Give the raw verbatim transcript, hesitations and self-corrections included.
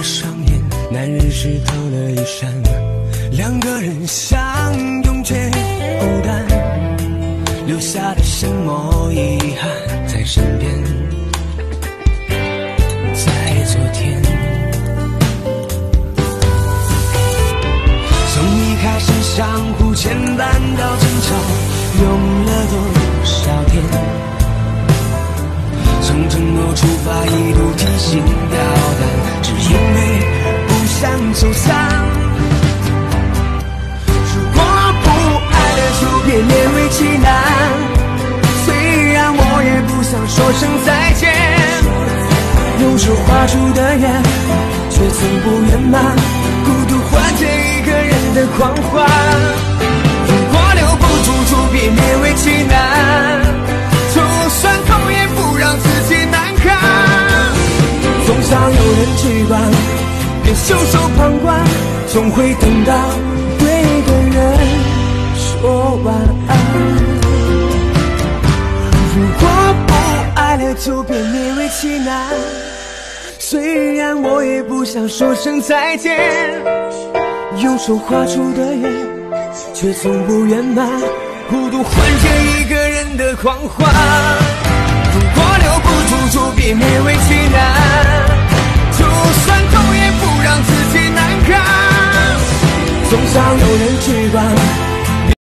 双眼，男人湿透了衣衫，两个人相拥却孤单，留下的什么遗憾在身边？在昨天，从一开始相互牵绊到争吵，用了多少天？从承诺出发，一路提心吊胆，只因为不想走散。如果不爱了，就别勉为其难。虽然我也不想说声再见，用手画出的圆，却从不圆满。孤独换借一个人的狂欢。如果留不住，就别勉为其难。就算痛也不让自己难堪，总想有人去管，别袖手旁观，总会等到对的人说晚安。如果不爱了，就别勉为其难。虽然我也不想说声再见，用手画出的圆，却从不圆满。孤独换借一个人的狂欢。